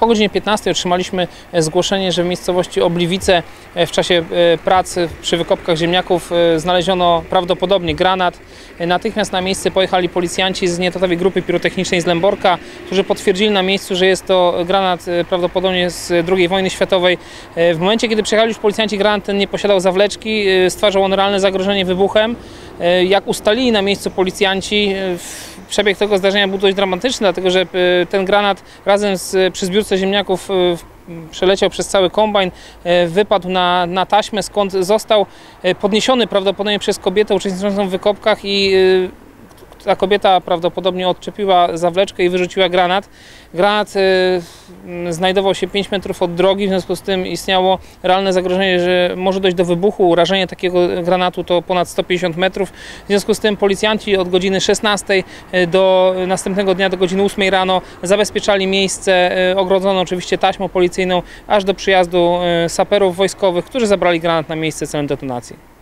godzinie 15 otrzymaliśmy zgłoszenie, że w miejscowości Obliwice w czasie pracy przy wykopkach ziemniaków znaleziono prawdopodobnie granat. Natychmiast na miejsce pojechali policjanci z nietotowej grupy pirotechnicznej z Lęborka, którzy potwierdzili na miejscu, że jest to granat prawdopodobnie z II wojny światowej. W momencie, kiedy przyjechali już policjanci, granat ten nie posiadał zawleczki, stwarzał on realne zagrożenie wybuchem. Jak ustalili na miejscu policjanci, przebieg tego zdarzenia był dość dramatyczny, dlatego że ten granat razem przy zbiórce ziemniaków przeleciał przez cały kombajn, wypadł na taśmę, skąd został podniesiony prawdopodobnie przez kobietę uczestniczącą w wykopkach i ta kobieta prawdopodobnie odczepiła zawleczkę i wyrzuciła granat. Granat znajdował się 5 metrów od drogi, w związku z tym istniało realne zagrożenie, że może dojść do wybuchu. Urażenie takiego granatu to ponad 150 metrów. W związku z tym policjanci od godziny 16 do następnego dnia do godziny 8 rano zabezpieczali miejsce, ogrodzono oczywiście taśmą policyjną, aż do przyjazdu saperów wojskowych, którzy zabrali granat na miejsce celem detonacji.